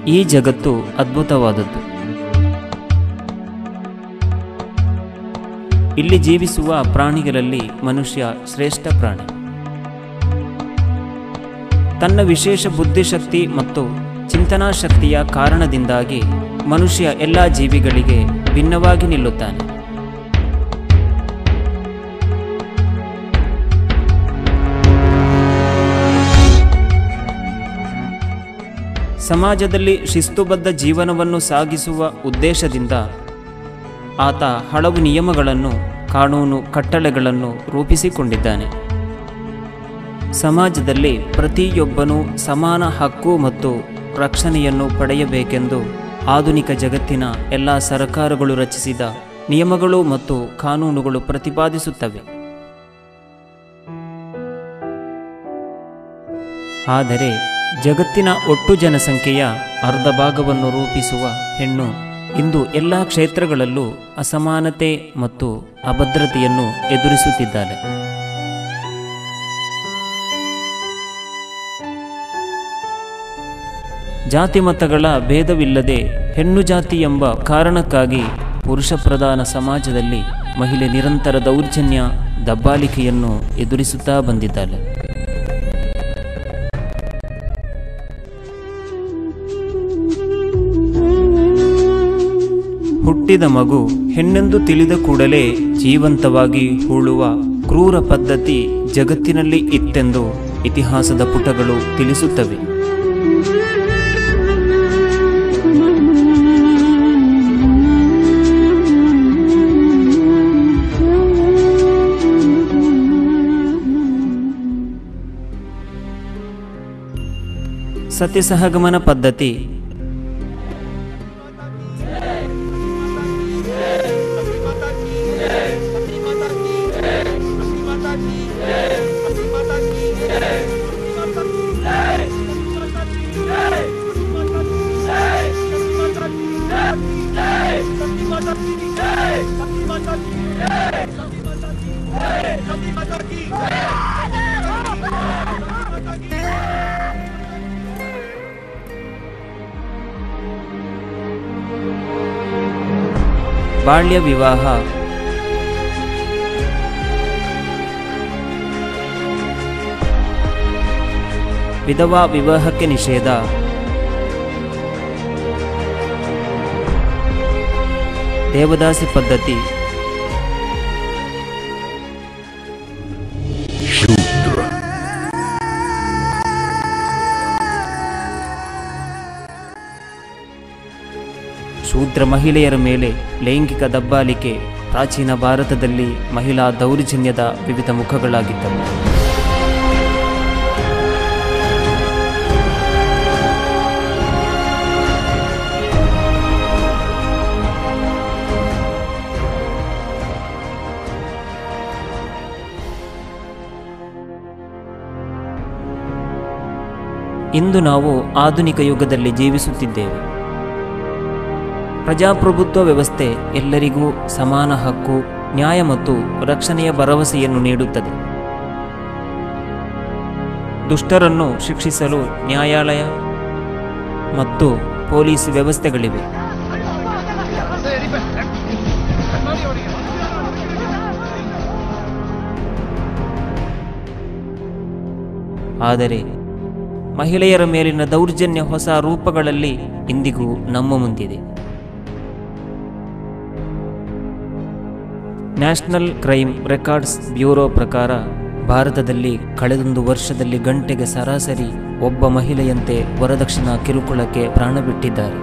ಈ ಜಗತ್ತು ಅದ್ಭುತವಾದದ್ದು. ಇಲ್ಲಿ ಜೀವಿಸುವ ಪ್ರಾಣಿಗಳಲ್ಲಿ ಮನುಷ್ಯ ಶ್ರೇಷ್ಠ ಪ್ರಾಣಿ. ತನ್ನ ವಿಶೇಷ ಬುದ್ಧಿಶಕ್ತಿ ಮತ್ತು ಚಿಂತನಾ ಶಕ್ತಿಯ ಕಾರಣದಿಂದಾಗಿ ಮನುಷ್ಯ ಎಲ್ಲ ಜೀವಿಗಳಿಗೆ ಭಿನ್ನವಾಗಿ ನಿಲ್ಲುತ್ತಾನೆ. ಸಮಾಜದಲ್ಲಿ ಶಿಸ್ತುಬದ್ಧ ಜೀವನವನ್ನು ಸಾಗಿಸುವ ಉದ್ದೇಶದಿಂದ ಆತ ಹಲವು ನಿಯಮಗಳನ್ನು, ಕಾನೂನು ಕಟ್ಟಳೆಗಳನ್ನು ರೂಪಿಸಿಕೊಂಡಿದ್ದಾನೆ. ಸಮಾಜದಲ್ಲಿ ಪ್ರತಿಯೊಬ್ಬನೂ ಸಮಾನ ಹಕ್ಕು ಮತ್ತು ರಕ್ಷಣೆಯನ್ನು ಪಡೆಯಬೇಕೆಂದು ಆಧುನಿಕ ಜಗತ್ತಿನ ಎಲ್ಲ ಸರ್ಕಾರಗಳು ರಚಿಸಿದ ನಿಯಮಗಳು ಮತ್ತು ಕಾನೂನುಗಳು ಪ್ರತಿಪಾದಿಸುತ್ತವೆ. ಆದರೆ ಜಗತ್ತಿನ ಒಟ್ಟು ಜನಸಂಖ್ಯೆಯ ಅರ್ಧ ಭಾಗವನ್ನು ರೂಪಿಸುವ ಹೆಣ್ಣು ಇಂದು ಎಲ್ಲ ಕ್ಷೇತ್ರಗಳಲ್ಲೂ ಅಸಮಾನತೆ ಮತ್ತು ಅಭದ್ರತೆಯನ್ನು ಎದುರಿಸುತ್ತಿದ್ದಾಳೆ. ಜಾತಿ ಮತಗಳ ಭೇದವಿಲ್ಲದೆ ಹೆಣ್ಣು ಜಾತಿ ಎಂಬ ಕಾರಣಕ್ಕಾಗಿ ಪುರುಷ ಪ್ರಧಾನ ಸಮಾಜದಲ್ಲಿ ಮಹಿಳೆ ನಿರಂತರ ದೌರ್ಜನ್ಯ, ದಬ್ಬಾಳಿಕೆಯನ್ನು ಎದುರಿಸುತ್ತಾ ಬಂದಿದ್ದಾಳೆ. ಹುಟ್ಟಿದ ಮಗು ಹೆಣ್ಣೆಂದು ತಿಳಿದ ಕೂಡಲೇ ಜೀವಂತವಾಗಿ ಹೂಳುವ ಕ್ರೂರ ಪದ್ಧತಿ ಜಗತ್ತಿನಲ್ಲಿ ಇತ್ತೆಂದು ಇತಿಹಾಸದ ಪುಟಗಳು ತಿಳಿಸುತ್ತವೆ. ಸತಿಸಹಗಮನ ಪದ್ಧತಿ ಬಾಲ್ಯ ವಿವಾಹ, ವಿಧವಾ ವಿವಾಹಕ್ಕೆ ನಿಷೇಧ, ದೇವದಾಸಿ ಪದ್ಧತಿ, ಶೂದ್ರ ಮಹಿಳೆಯರ ಮೇಲೆ ಲೈಂಗಿಕ ದಬ್ಬಾಳಿಕೆ ಪ್ರಾಚೀನ ಭಾರತದಲ್ಲಿ ಮಹಿಳಾ ದೌರ್ಜನ್ಯದ ವಿವಿಧ ಮುಖಗಳಾಗಿದ್ದವು. ಇಂದು ನಾವು ಆಧುನಿಕ ಯುಗದಲ್ಲಿ ಜೀವಿಸುತ್ತಿದ್ದೇವೆ. ಪ್ರಜಾಪ್ರಭುತ್ವ ವ್ಯವಸ್ಥೆ ಎಲ್ಲರಿಗೂ ಸಮಾನ ಹಕ್ಕು, ನ್ಯಾಯ ಮತ್ತು ರಕ್ಷಣೆಯ ಭರವಸೆಯನ್ನು ನೀಡುತ್ತದೆ. ದುಷ್ಟರನ್ನು ಶಿಕ್ಷಿಸಲು ನ್ಯಾಯಾಲಯ ಮತ್ತು ಪೊಲೀಸ್ ವ್ಯವಸ್ಥೆಗಳಿವೆ. ಆದರೆ ಮಹಿಳೆಯರ ಮೇಲಿನ ದೌರ್ಜನ್ಯ ಹೊಸ ರೂಪಗಳಲ್ಲಿ ಇಂದಿಗೂ ನಮ್ಮ ಮುಂದಿದೆ. ನ್ಯಾಷನಲ್ ಕ್ರೈಮ್ ರೆಕಾರ್ಡ್ಸ್ ಬ್ಯೂರೋ ಪ್ರಕಾರ ಭಾರತದಲ್ಲಿ ಕಳೆದೊಂದು ವರ್ಷದಲ್ಲಿ ಗಂಟೆಗೆ ಸರಾಸರಿ ಒಬ್ಬ ಮಹಿಳೆಯಂತೆ ವರದಕ್ಷಿಣಾ ಕಿರುಕುಳಕ್ಕೆ ಪ್ರಾಣ ಬಿಟ್ಟಿದ್ದಾರೆ.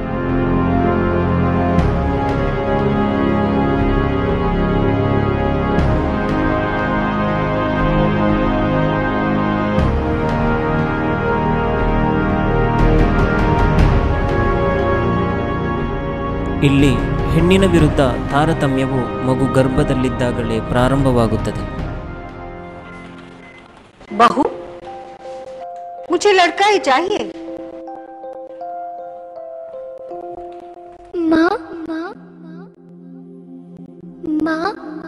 ಇಲ್ಲಿ ಹೆಣ್ಣಿನ ವಿರುದ್ಧ ತಾರತಮ್ಯವು ಮಗು ಗರ್ಭದಲ್ಲಿದ್ದಾಗಲೇ ಪ್ರಾರಂಭವಾಗುತ್ತದೆ. बहू, मुझे लड़का ही चाहिए। माँ माँ माँ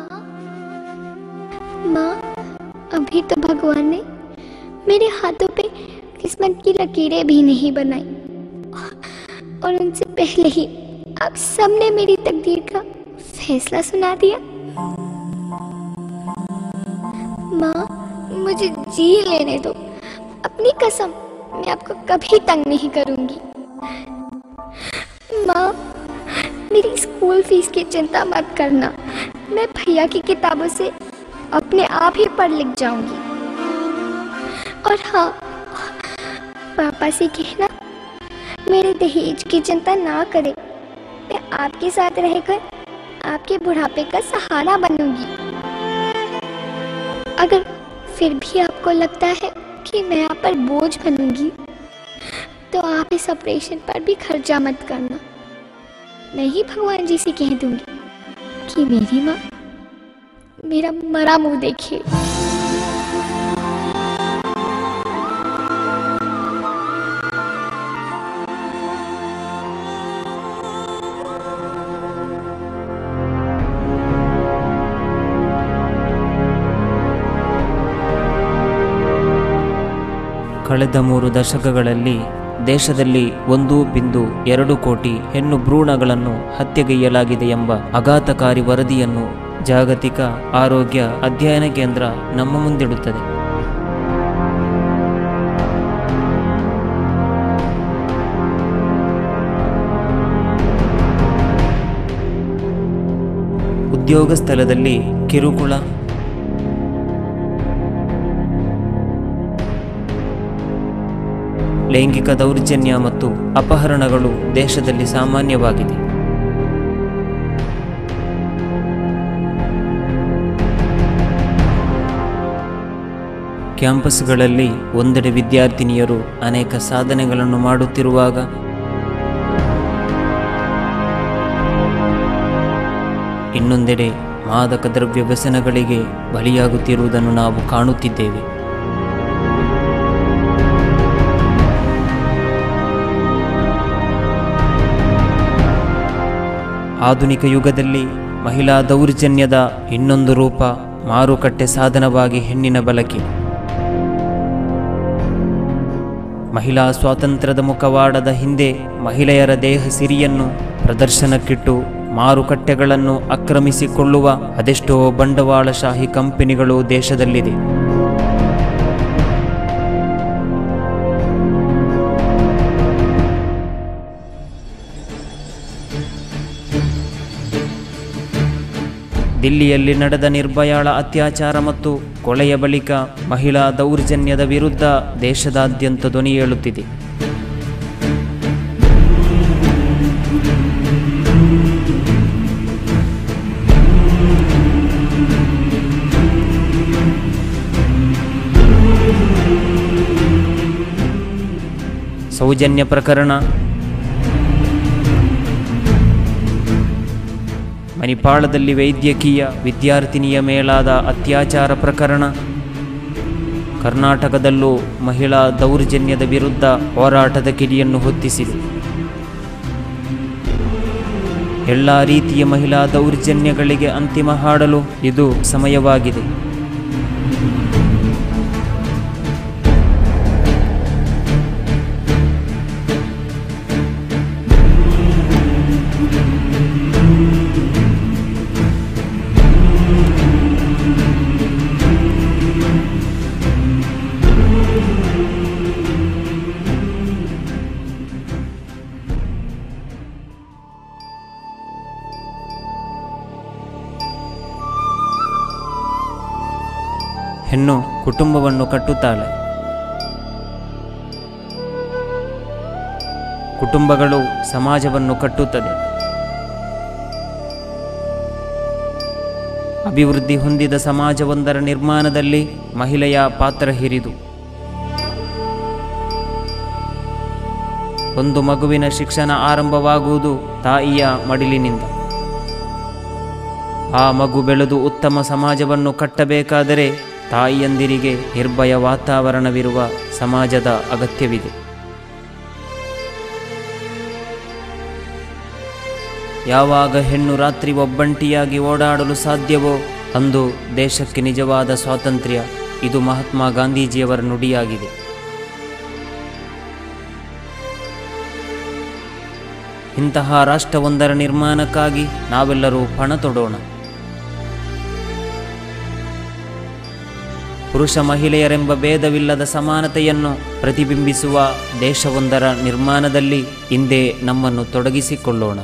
माँ, अभी तो भगवान ने मेरे हाथों पे किस्मत की लकीरें भी नहीं बनाई। और उनसे पहले ही आप सबने मेरी तकदीर का फैसला सुना दिया। माँ, मुझे जी लेने दो। अपनी कसम, मैं आपको कभी तंग नहीं करूंगी। माँ, मेरी स्कूल फीस की चिंता मत करना। मैं भैया की किताबों से अपने आप ही पढ़ लिख जाऊंगी। और हाँ, पापा से कहना मेरे दहेज की चिंता ना करे। मैं आपके साथ रहकर आपके बुढ़ापे का सहारा बनूंगी। अगर फिर भी आपको लगता है कि मैं आप पर बोझ बनूंगी, तो आप इस ऑपरेशन पर भी खर्चा मत करना। मैं ही भगवान जी से कह दूंगी कि मेरी माँ मेरा मरा मुंह देखे। ಕಳೆದ 3 ದಶಕಗಳಲ್ಲಿ ದೇಶದಲ್ಲಿ 1.2 ಕೋಟಿ ಹೆಣ್ಣು ಭ್ರೂಣಗಳನ್ನು ಹತ್ಯೆಗೈಯಲಾಗಿದೆ ಎಂಬ ಆಘಾತಕಾರಿ ವರದಿಯನ್ನು ಜಾಗತಿಕ ಆರೋಗ್ಯ ಅಧ್ಯಯನ ಕೇಂದ್ರ ನಮ್ಮ ಮುಂದಿಡುತ್ತದೆ. ಉದ್ಯೋಗ ಸ್ಥಳದಲ್ಲಿ ಕಿರುಕುಳ, ಲೈಂಗಿಕ ದೌರ್ಜನ್ಯ ಮತ್ತು ಅಪಹರಣಗಳು ದೇಶದಲ್ಲಿ ಸಾಮಾನ್ಯವಾಗಿದೆ. ಕ್ಯಾಂಪಸ್ಗಳಲ್ಲಿ ಒಂದೆಡೆ ವಿದ್ಯಾರ್ಥಿನಿಯರು ಅನೇಕ ಸಾಧನೆಗಳನ್ನು ಮಾಡುತ್ತಿರುವಾಗ, ಇನ್ನೊಂದೆಡೆ ಮಾದಕ ದ್ರವ್ಯ ವ್ಯಸನಗಳಿಗೆ ಬಲಿಯಾಗುತ್ತಿರುವುದನ್ನು ನಾವು ಕಾಣುತ್ತಿದ್ದೇವೆ. ಆಧುನಿಕ ಯುಗದಲ್ಲಿ ಮಹಿಳಾ ದೌರ್ಜನ್ಯದ ಇನ್ನೊಂದು ರೂಪ ಮಾರುಕಟ್ಟೆ ಸಾಧನವಾಗಿ ಹೆಣ್ಣಿನ ಬಳಕೆ. ಮಹಿಳಾ ಸ್ವಾತಂತ್ರ್ಯದ ಮುಖವಾಡದ ಹಿಂದೆ ಮಹಿಳೆಯರ ದೇಹ ಸಿರಿಯನ್ನು ಪ್ರದರ್ಶನಕ್ಕಿಟ್ಟು ಮಾರುಕಟ್ಟೆಗಳನ್ನು ಆಕ್ರಮಿಸಿಕೊಳ್ಳುವ ಅದೆಷ್ಟೋ ಬಂಡವಾಳಶಾಹಿ ಕಂಪನಿಗಳು ದೇಶದಲ್ಲಿದೆ. ದಿಲ್ಲಿಯಲ್ಲಿ ನಡೆದ ನಿರ್ಭಯಾಳ ಅತ್ಯಾಚಾರ ಮತ್ತು ಕೊಲೆಯ ಬಳಿಕ ಮಹಿಳಾ ದೌರ್ಜನ್ಯದ ವಿರುದ್ಧ ದೇಶದಾದ್ಯಂತ ಧ್ವನಿ ಏಳುತ್ತಿದೆ. ಸೌಜನ್ಯ ಪ್ರಕರಣ, ಮಣಿಪಾಲದಲ್ಲಿ ವೈದ್ಯಕೀಯ ವಿದ್ಯಾರ್ಥಿನಿಯ ಮೇಲಾದ ಅತ್ಯಾಚಾರ ಪ್ರಕರಣ, ಕರ್ನಾಟಕದಲ್ಲೂ ಮಹಿಳಾ ದೌರ್ಜನ್ಯದ ವಿರುದ್ಧ ಹೋರಾಟದ ಕಿಡಿಯನ್ನು ಹೊತ್ತಿಸಿದೆ. ಎಲ್ಲ ರೀತಿಯ ಮಹಿಳಾ ದೌರ್ಜನ್ಯಗಳಿಗೆ ಅಂತಿಮ ಹಾಡಲು ಇದು ಸಮಯವಾಗಿದೆ. ಹೆಣ್ಣು ಕುಟುಂಬವನ್ನು ಕಟ್ಟುತ್ತಾಳೆ. ಕುಟುಂಬಗಳು ಸಮಾಜವನ್ನು ಕಟ್ಟುತ್ತದೆ. ಅಭಿವೃದ್ಧಿ ಹೊಂದಿದ ಸಮಾಜವೊಂದರ ನಿರ್ಮಾಣದಲ್ಲಿ ಮಹಿಳೆಯ ಪಾತ್ರ ಹಿರಿದು. ಒಂದು ಮಗುವಿನ ಶಿಕ್ಷಣ ಆರಂಭವಾಗುವುದು ತಾಯಿಯ ಮಡಿಲಿನಿಂದ. ಆ ಮಗು ಬೆಳೆದು ಉತ್ತಮ ಸಮಾಜವನ್ನು ಕಟ್ಟಬೇಕಾದರೆ ತಾಯಿಯಂದಿರಿಗೆ ನಿರ್ಭಯ ವಾತಾವರಣವಿರುವ ಸಮಾಜದ ಅಗತ್ಯವಿದೆ. ಯಾವಾಗ ಹೆಣ್ಣು ರಾತ್ರಿ ಒಬ್ಬಂಟಿಯಾಗಿ ಓಡಾಡಲು ಸಾಧ್ಯವೋ ಅಂದು ದೇಶಕ್ಕೆ ನಿಜವಾದ ಸ್ವಾತಂತ್ರ್ಯ. ಇದು ಮಹಾತ್ಮ ಗಾಂಧೀಜಿಯವರ ನುಡಿಯಾಗಿದೆ. ಇಂತಹ ರಾಷ್ಟ್ರವೊಂದರ ನಿರ್ಮಾಣಕ್ಕಾಗಿ ನಾವೆಲ್ಲರೂ ಪಣ ತೊಡೋಣ. ಪುರುಷ ಮಹಿಳೆಯರೆಂಬ ಭೇದವಿಲ್ಲದ ಸಮಾನತೆಯನ್ನು ಪ್ರತಿಬಿಂಬಿಸುವ ದೇಶವೊಂದರ ನಿರ್ಮಾಣದಲ್ಲಿ ಹಿಂದೆ ನಮ್ಮನ್ನು ತೊಡಗಿಸಿಕೊಳ್ಳೋಣ.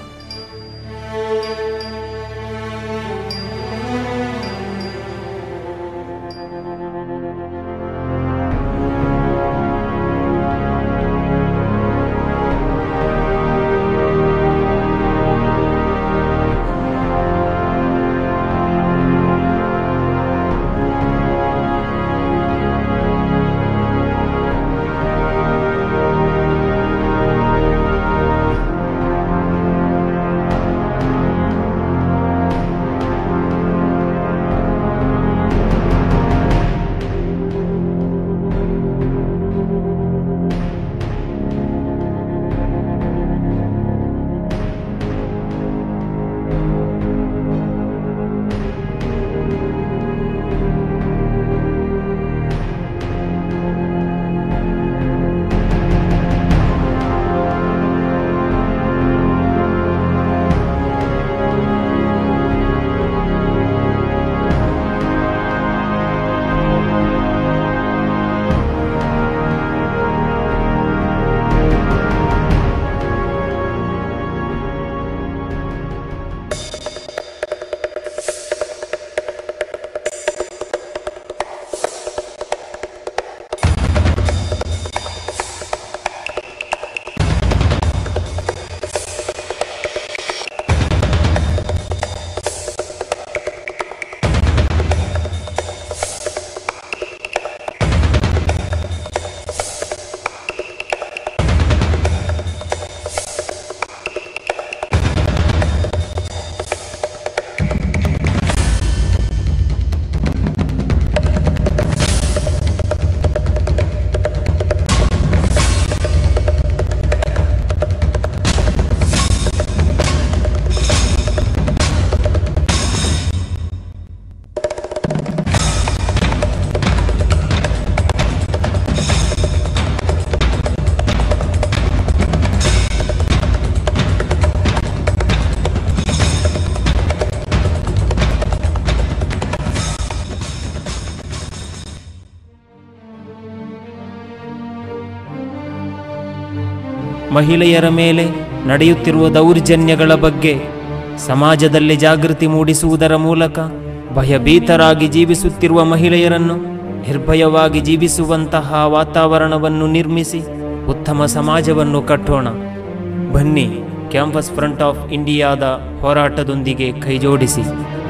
ಮಹಿಳೆಯರ ಮೇಲೆ ನಡೆಯುತ್ತಿರುವ ದೌರ್ಜನ್ಯಗಳ ಬಗ್ಗೆ ಸಮಾಜದಲ್ಲಿ ಜಾಗೃತಿ ಮೂಡಿಸುವುದರ ಮೂಲಕ ಭಯಭೀತರಾಗಿ ಜೀವಿಸುತ್ತಿರುವ ಮಹಿಳೆಯರನ್ನು ನಿರ್ಭಯವಾಗಿ ಜೀವಿಸುವಂತಹ ವಾತಾವರಣವನ್ನು ನಿರ್ಮಿಸಿ ಉತ್ತಮ ಸಮಾಜವನ್ನು ಕಟ್ಟೋಣ. ಬನ್ನಿ, ಕ್ಯಾಂಪಸ್ ಫ್ರಂಟ್ ಆಫ್ ಇಂಡಿಯಾದ ಹೋರಾಟದೊಂದಿಗೆ ಕೈಜೋಡಿಸಿ.